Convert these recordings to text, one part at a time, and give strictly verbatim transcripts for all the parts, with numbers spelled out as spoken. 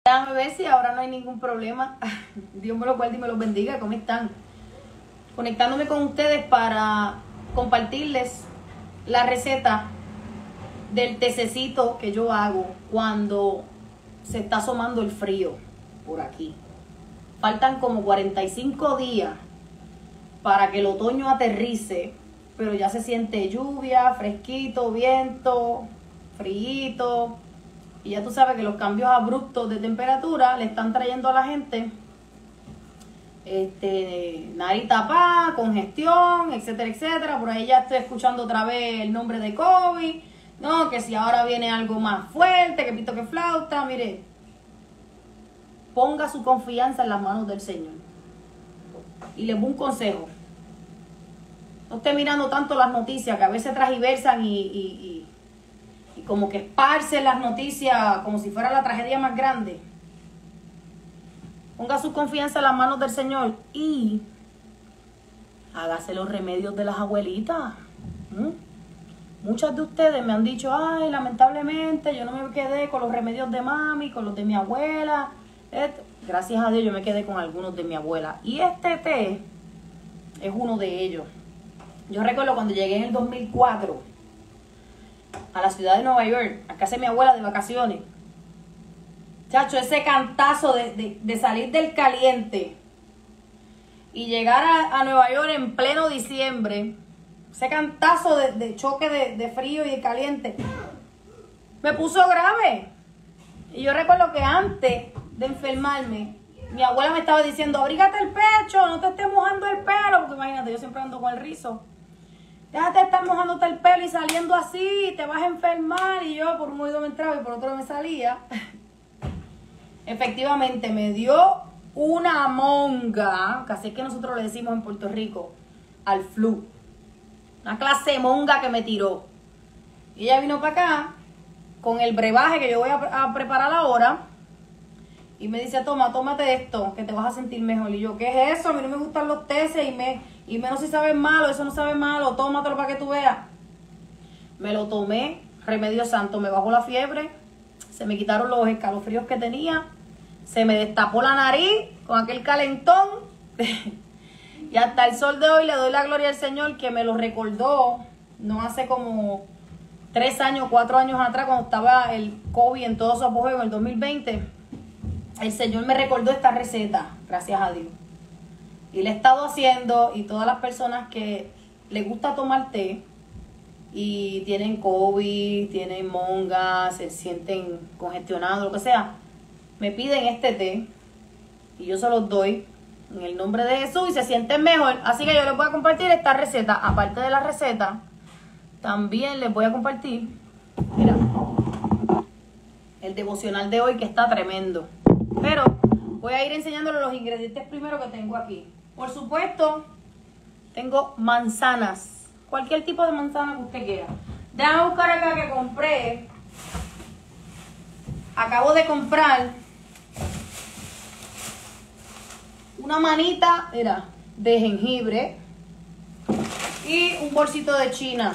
Déjame ver si ahora no hay ningún problema. Dios me lo guarde y me los bendiga. ¿Cómo están? Conectándome con ustedes para compartirles la receta del tececito que yo hago cuando se está asomando el frío por aquí. Faltan como cuarenta y cinco días para que el otoño aterrice, pero ya se siente lluvia, fresquito, viento, frío. Y ya tú sabes que los cambios abruptos de temperatura le están trayendo a la gente este, nariz tapada, congestión, etcétera, etcétera. Por ahí ya estoy escuchando otra vez el nombre de COVID. No, que si ahora viene algo más fuerte, que pito que flauta. Mire, ponga su confianza en las manos del Señor. Y les doy un consejo. No esté mirando tanto las noticias, que a veces transgiversan y... y, y Y como que esparcen las noticias como si fuera la tragedia más grande. Ponga su confianza en las manos del Señor y hágase los remedios de las abuelitas. ¿Mm? Muchas de ustedes me han dicho, ay, lamentablemente yo no me quedé con los remedios de mami, con los de mi abuela. Esto. Gracias a Dios yo me quedé con algunos de mi abuela. Y este té es uno de ellos. Yo recuerdo cuando llegué en el dos mil cuatro a la ciudad de Nueva York, a casa de mi abuela de vacaciones. Chacho, ese cantazo de, de, de salir del caliente y llegar a, a Nueva York en pleno diciembre, ese cantazo de, de choque de, de frío y de caliente, me puso grave. Y yo recuerdo que antes de enfermarme, mi abuela me estaba diciendo, abrígate el pecho, no te estés mojando el pelo, porque imagínate, yo siempre ando con el rizo. Déjate estar mojándote el pelo y saliendo así, te vas a enfermar. Y yo por un oído me entraba y por otro me salía. Efectivamente, me dio una monga, que así es que nosotros le decimos en Puerto Rico, al flu. Una clase de monga que me tiró. Y ella vino para acá con el brebaje que yo voy a, a preparar ahora. Y me dice, toma, tómate esto, que te vas a sentir mejor. Y yo, ¿qué es eso? A mí no me gustan los teces y me... Y menos si sabe malo, eso no sabe malo, tómatelo para que tú veas. Me lo tomé, remedio santo, me bajó la fiebre, se me quitaron los escalofríos que tenía, se me destapó la nariz con aquel calentón. Y hasta el sol de hoy le doy la gloria al Señor que me lo recordó, no hace como tres años, cuatro años atrás, cuando estaba el COVID en todo su apogeo en el dos mil veinte. El Señor me recordó esta receta, gracias a Dios. Y le he estado haciendo, y todas las personas que les gusta tomar té y tienen COVID, tienen mongas, se sienten congestionados, lo que sea, me piden este té y yo se los doy en el nombre de Jesús y se sienten mejor. Así que yo les voy a compartir esta receta. Aparte de la receta, también les voy a compartir, mira, el devocional de hoy que está tremendo. Pero voy a ir enseñándoles los ingredientes primero que tengo aquí. Por supuesto, tengo manzanas. Cualquier tipo de manzana que usted quiera. Déjame buscar acá que compré. Acabo de comprar una manita, mira, de jengibre y un bolsito de china.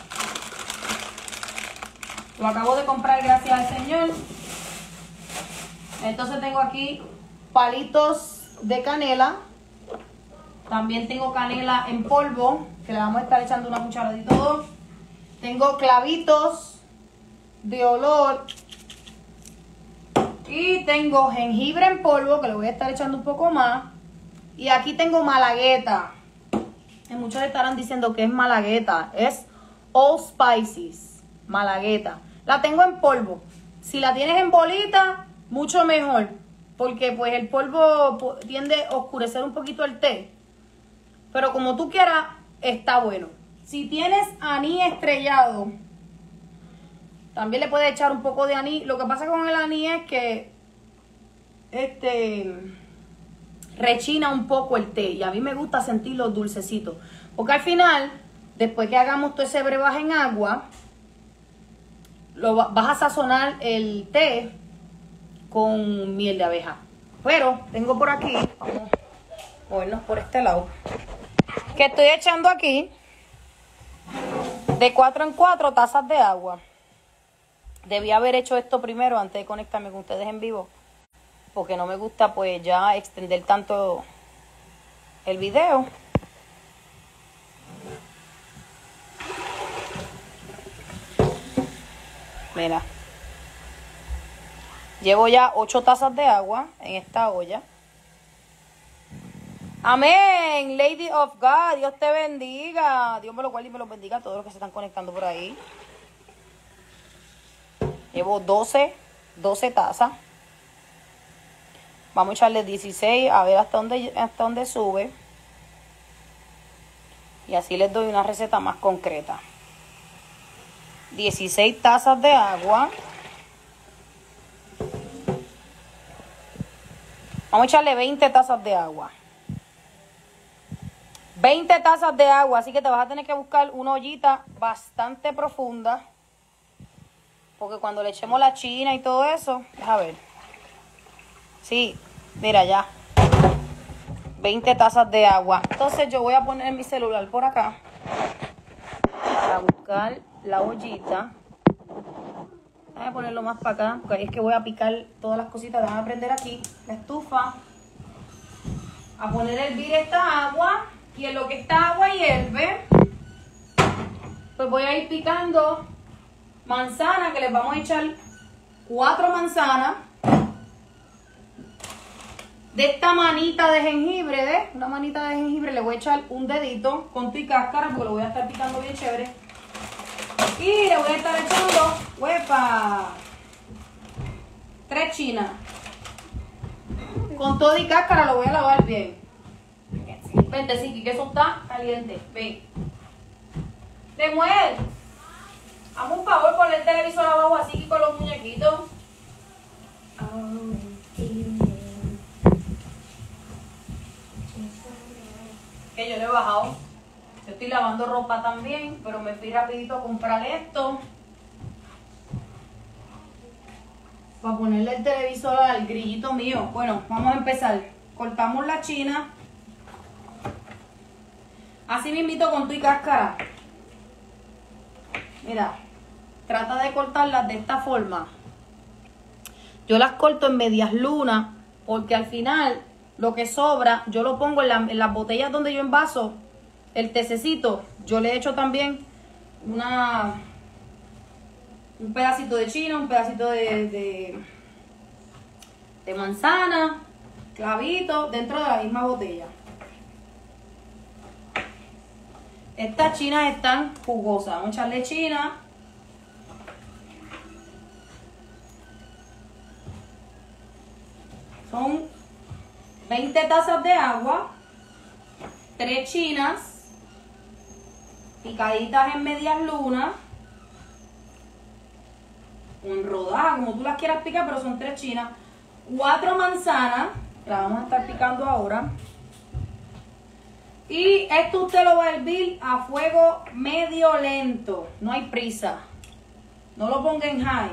Lo acabo de comprar, gracias al Señor. Entonces tengo aquí palitos de canela. También tengo canela en polvo, que le vamos a estar echando una cucharadita o dos. Tengo clavitos de olor. Y tengo jengibre en polvo, que le voy a estar echando un poco más. Y aquí tengo malagueta. Y muchos estarán diciendo que es malagueta. Es All Spices, malagueta. La tengo en polvo. Si la tienes en bolita, mucho mejor. Porque pues el polvo tiende a oscurecer un poquito el té. Pero como tú quieras, está bueno. Si tienes anís estrellado, también le puedes echar un poco de anís. Lo que pasa con el anís es que este rechina un poco el té. Y a mí me gusta sentir los dulcecitos. Porque al final, después que hagamos todo ese brebaje en agua, lo vas a sazonar el té con miel de abeja. Pero tengo por aquí, vamos a movernos por este lado, que estoy echando aquí de cuatro en cuatro tazas de agua. Debí haber hecho esto primero antes de conectarme con ustedes en vivo. porque no me gusta pues ya extender tanto el video. Mira. Llevo ya ocho tazas de agua en esta olla. Amén, Lady of God, Dios te bendiga. Dios me lo guarde y me lo bendiga a todos los que se están conectando por ahí. Llevo doce, doce tazas. Vamos a echarle dieciséis a ver hasta dónde, hasta dónde sube. Y así les doy una receta más concreta. dieciséis tazas de agua. Vamos a echarle veinte tazas de agua. veinte tazas de agua, así que te vas a tener que buscar una ollita bastante profunda. Porque cuando le echemos la china y todo eso, deja ver. Sí, mira ya. veinte tazas de agua. Entonces yo voy a poner mi celular por acá. Para buscar la ollita. Voy a ponerlo más para acá, porque ahí es que voy a picar todas las cositas. Déjame prender aquí la estufa. A poner a hervir esta agua. Y en lo que esta agua hierve, pues voy a ir picando manzana, que les vamos a echar cuatro manzanas. De esta manita de jengibre, ¿ves? Una manita de jengibre, le voy a echar un dedito con tu cáscara, porque lo voy a estar picando bien chévere. Y le voy a estar echando, ¡huepa! Tres chinas. Con todo y cáscara lo voy a lavar bien. Vente, sí, que eso está caliente. Ven. Demuel. Hazme un favor, ponle el televisor abajo así con los muñequitos. Que yo le he bajado. Yo estoy lavando ropa también, pero me fui rapidito a comprar esto. Para ponerle el televisor al grillito mío. Bueno, vamos a empezar. Cortamos la china. Así me invito con tu y cáscara. Mira, trata de cortarlas de esta forma. Yo las corto en medias lunas, porque al final lo que sobra, yo lo pongo en, la, en las botellas donde yo envaso el tececito. Yo le echo también una un pedacito de china, un pedacito de, de, de manzana, clavito, dentro de la misma botella. Estas chinas están jugosas. Vamos a echarle china. Son veinte tazas de agua. tres chinas. Picaditas en medias lunas. O en rodajas, como tú las quieras picar, pero son tres chinas. cuatro manzanas. Que las vamos a estar picando ahora. Y esto usted lo va a hervir a fuego medio lento. No hay prisa. No lo ponga en high.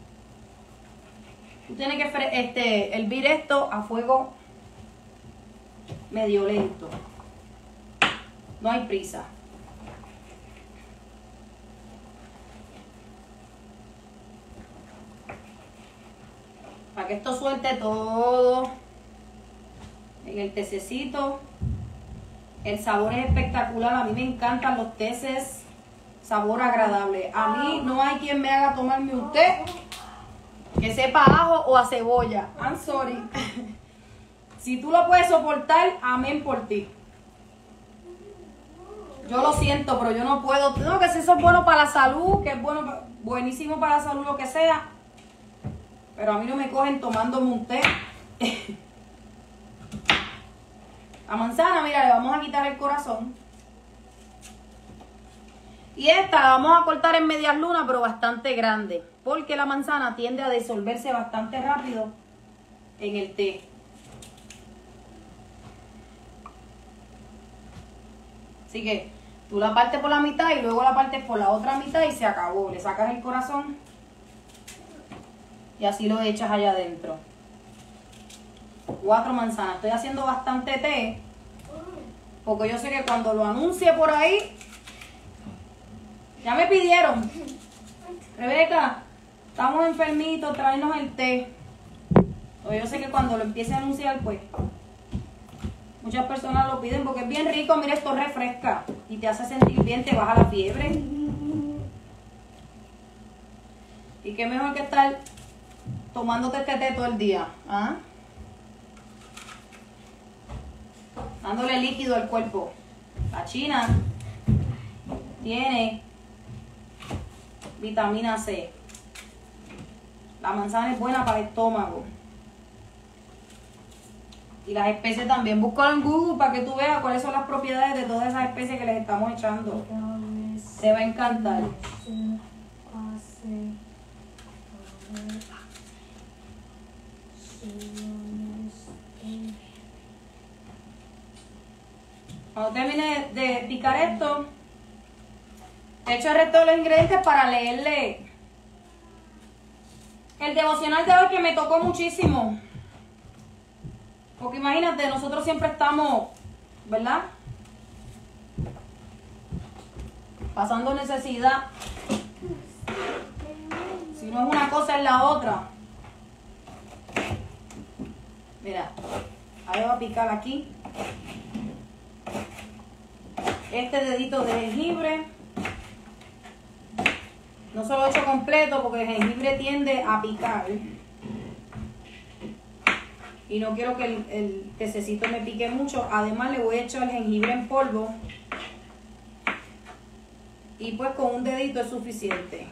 Usted tiene que este, hervir esto a fuego medio lento. No hay prisa. Para que esto suelte todo en el tececito. El sabor es espectacular. A mí me encantan los teces. Sabor agradable. A mí no hay quien me haga tomarme un té que sepa a ajo o a cebolla. I'm sorry. Si tú lo puedes soportar, amén por ti. Yo lo siento, pero yo no puedo. No, que si eso es bueno para la salud, que es bueno, buenísimo para la salud, lo que sea. Pero a mí no me cogen tomándome un té. La manzana, mira, le vamos a quitar el corazón. Y esta la vamos a cortar en medias lunas, pero bastante grande. Porque la manzana tiende a disolverse bastante rápido en el té. Así que tú la partes por la mitad y luego la partes por la otra mitad y se acabó. Le sacas el corazón y así lo echas allá adentro. Cuatro manzanas. Estoy haciendo bastante té porque yo sé que cuando lo anuncie por ahí, ya me pidieron, Rebeca, estamos enfermitos, tráenos el té. O yo sé que cuando lo empiece a anunciar, pues muchas personas lo piden porque es bien rico. Mira, esto refresca y te hace sentir bien, te baja la fiebre. Y qué mejor que estar tomándote este té todo el día, ¿ah? Dándole líquido al cuerpo. La china tiene vitamina C. La manzana es buena para el estómago. Y las especies también. Búscalo en Google para que tú veas cuáles son las propiedades de todas esas especies que les estamos echando. Te va a encantar. Cuando termine de picar esto, echo el resto de los ingredientes para leerle el devocional de hoy, que me tocó muchísimo. Porque imagínate, nosotros siempre estamos, ¿verdad?, pasando necesidad. Si no es una cosa, es la otra. Mira, ahí va a picar aquí este dedito de jengibre. No se lo he hecho completo porque el jengibre tiende a picar. Y no quiero que el, el tececito me pique mucho. Además le voy a echar el jengibre en polvo. Y pues con un dedito es suficiente.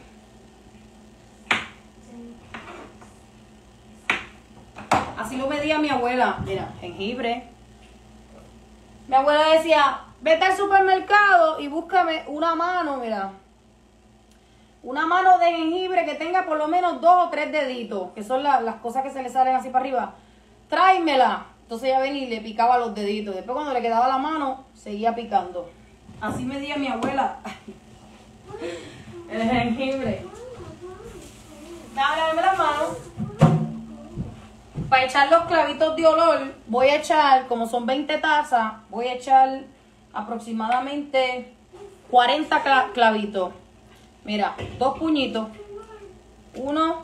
Así lo medía mi abuela. Mira, jengibre. Mi abuela decía, vete al supermercado y búscame una mano, mira. Una mano de jengibre que tenga por lo menos dos o tres deditos, que son la, las cosas que se le salen así para arriba. Tráemela. Entonces ella venía y le picaba los deditos. Después cuando le quedaba la mano, seguía picando. Así medía mi abuela el jengibre. Dame, dame las manos. Para echar los clavitos de olor, voy a echar, como son veinte tazas, voy a echar aproximadamente cuarenta cla clavitos. Mira, dos puñitos. Uno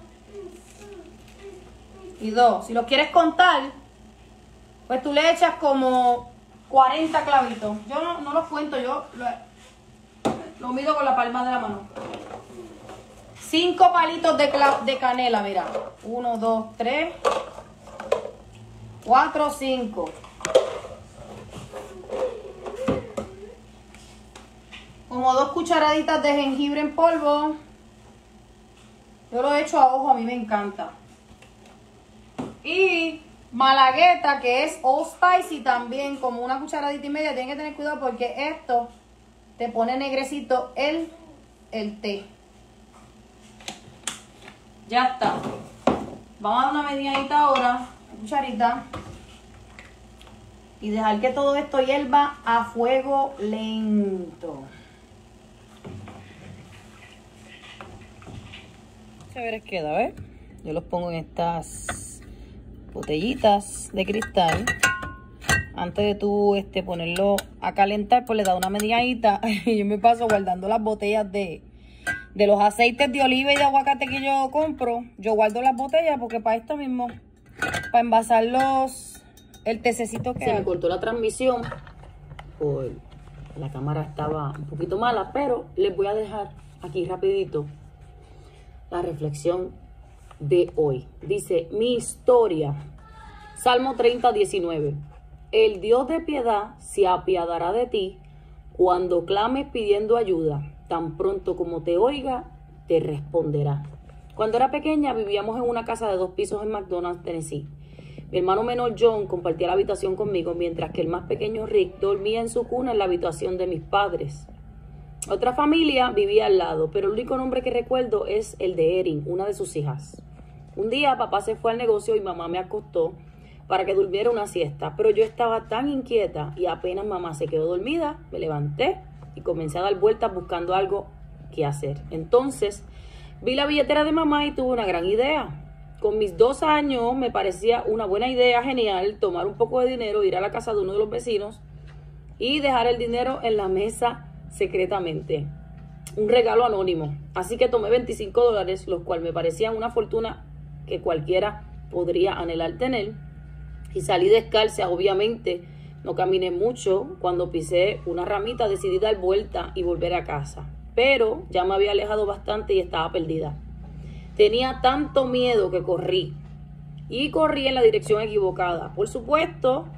y dos. Si los quieres contar, pues tú le echas como cuarenta clavitos. Yo no, no los cuento, yo lo, lo mido con la palma de la mano. Cinco palitos de, de canela, mira. Uno, dos, tres, cuatro, cinco. Como dos cucharaditas de jengibre en polvo. Yo lo he hecho a ojo, a mí me encanta. Y malagueta, que es Old Spicy también, como una cucharadita y media. Tienen que tener cuidado porque esto te pone negrecito el, el té. Ya está. Vamos a dar una mediadita ahora, una cucharita. Y dejar que todo esto hierva a fuego lento. Chéveres queda, ¿ves? Yo los pongo en estas botellitas de cristal. Antes de tú este, ponerlo a calentar, pues le da una mediadita. Y yo me paso guardando las botellas de, de los aceites de oliva y de aguacate que yo compro. Yo guardo las botellas porque para esto mismo, para envasar los, el tececito que... Se me cortó la transmisión. Por, la cámara estaba un poquito mala, pero les voy a dejar aquí rapidito la reflexión de hoy. Dice, mi historia, Salmo treinta, diecinueve. El Dios de piedad se apiadará de ti cuando clames pidiendo ayuda. Tan pronto como te oiga, te responderá. Cuando era pequeña vivíamos en una casa de dos pisos en McDonald's, Tennessee. Mi hermano menor John compartía la habitación conmigo, mientras que el más pequeño Rick dormía en su cuna en la habitación de mis padres. Otra familia vivía al lado, pero el único nombre que recuerdo es el de Erin, una de sus hijas. Un día papá se fue al negocio y mamá me acostó para que durmiera una siesta, pero yo estaba tan inquieta y apenas mamá se quedó dormida, me levanté y comencé a dar vueltas buscando algo que hacer. Entonces vi la billetera de mamá y tuve una gran idea. Con mis dos años me parecía una buena idea genial tomar un poco de dinero, ir a la casa de uno de los vecinos y dejar el dinero en la mesa secretamente, un regalo anónimo. Así que tomé veinticinco dólares, los cuales me parecían una fortuna que cualquiera podría anhelar tener. Y salí descalza, obviamente. No caminé mucho. Cuando pisé una ramita decidí dar vuelta y volver a casa. Pero ya me había alejado bastante y estaba perdida. Tenía tanto miedo que corrí. Y corrí en la dirección equivocada. Por supuesto,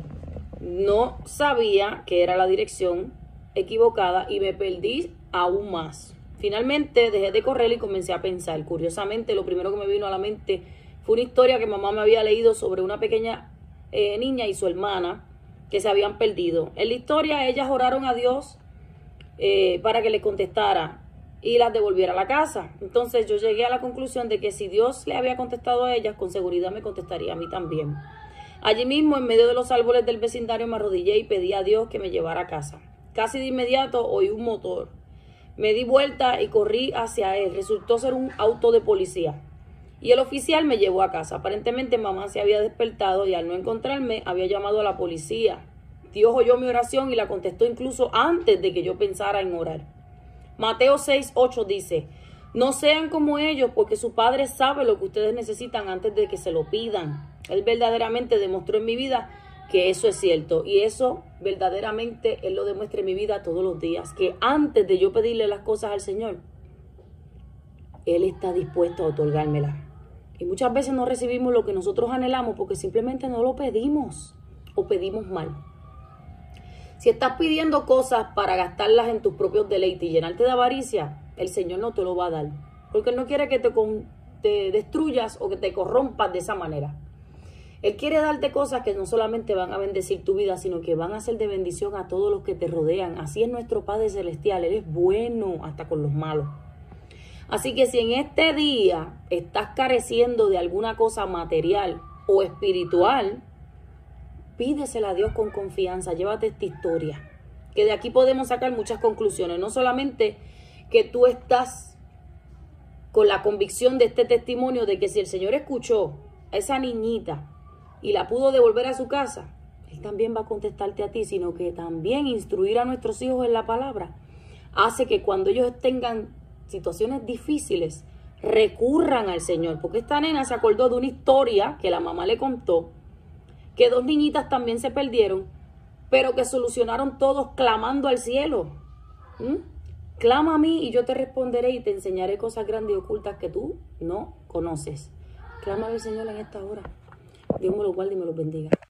no sabía que era la dirección equivocada y me perdí aún más. Finalmente dejé de correr y comencé a pensar. Curiosamente, lo primero que me vino a la mente fue una historia que mamá me había leído sobre una pequeña eh, niña y su hermana que se habían perdido. En la historia ellas oraron a Dios eh, para que les contestara y las devolviera a la casa. Entonces yo llegué a la conclusión de que si Dios le había contestado a ellas, con seguridad me contestaría a mí también. Allí mismo, en medio de los árboles del vecindario, me arrodillé y pedí a Dios que me llevara a casa. Casi de inmediato oí un motor. Me di vuelta y corrí hacia él. Resultó ser un auto de policía. Y el oficial me llevó a casa. Aparentemente mamá se había despertado y al no encontrarme había llamado a la policía. Dios oyó mi oración y la contestó incluso antes de que yo pensara en orar. Mateo seis ocho dice: no sean como ellos, porque su Padre sabe lo que ustedes necesitan antes de que se lo pidan. Él verdaderamente demostró en mi vida que eso es cierto. Y eso verdaderamente Él lo demuestra en mi vida todos los días. Que antes de yo pedirle las cosas al Señor, Él está dispuesto a otorgármelas. Y muchas veces no recibimos lo que nosotros anhelamos porque simplemente no lo pedimos o pedimos mal. Si estás pidiendo cosas para gastarlas en tus propios deleites y llenarte de avaricia, el Señor no te lo va a dar. Porque Él no quiere que te, te destruyas o que te corrompas de esa manera. Él quiere darte cosas que no solamente van a bendecir tu vida, sino que van a ser de bendición a todos los que te rodean. Así es nuestro Padre Celestial. Él es bueno hasta con los malos. Así que si en este día estás careciendo de alguna cosa material o espiritual, pídesela a Dios con confianza. Llévate esta historia, que de aquí podemos sacar muchas conclusiones. No solamente que tú estás con la convicción de este testimonio de que si el Señor escuchó a esa niñita y la pudo devolver a su casa, Él también va a contestarte a ti, sino que también instruir a nuestros hijos en la palabra hace que cuando ellos tengan situaciones difíciles, recurran al Señor. Porque esta nena se acordó de una historia que la mamá le contó, que dos niñitas también se perdieron, pero que solucionaron todos clamando al cielo. ¿Mm? Clama a mí y yo te responderé y te enseñaré cosas grandes y ocultas que tú no conoces. Clama al Señor en esta hora. Dios me lo guarde y me lo bendiga.